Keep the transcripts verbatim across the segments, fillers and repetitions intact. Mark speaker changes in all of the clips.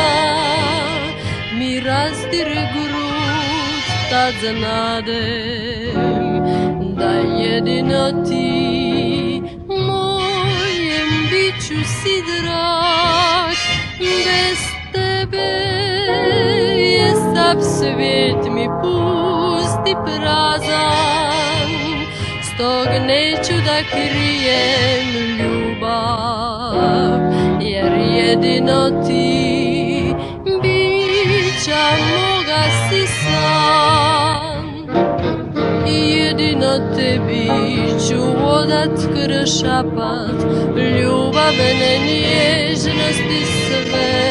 Speaker 1: mi razdire grud, tad znadem da jedino ti mojem biću si drag. Bez tebe je sav svijet mi pust i prazan, stog neću da krijem ljubav, jer jedino ti bića moga si san. Jedino tebi ću odat kršapat, ljubavne nježnosti sve.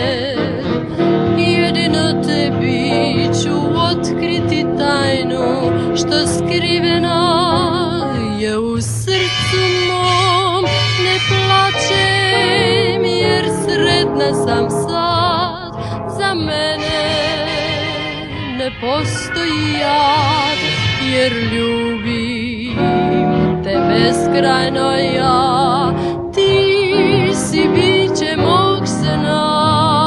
Speaker 1: Jedino tebi ću otkriti tajnu, što skrivena je u srcu mom. Ne plačem jer sretna sam sad, za mene ne postoji jad, jer ljubim te beskrajno ja. Ti si biće mog sna.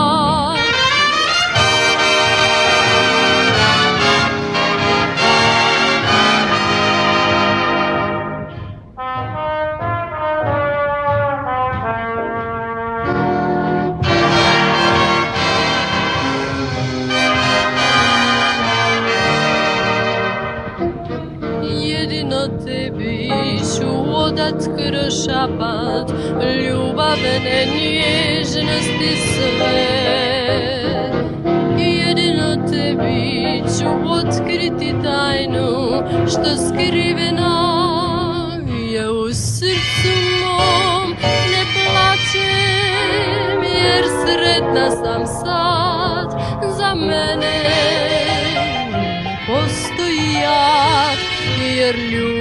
Speaker 1: Jedino tebi ću odat kršapat, ljubavne nježnosti sve. Jedino tebi ću otkriti tajnu, što skrivena je u srcu mom. Ne plačem jer sretna sam sad, za mene ne postoji jad, jer ljubim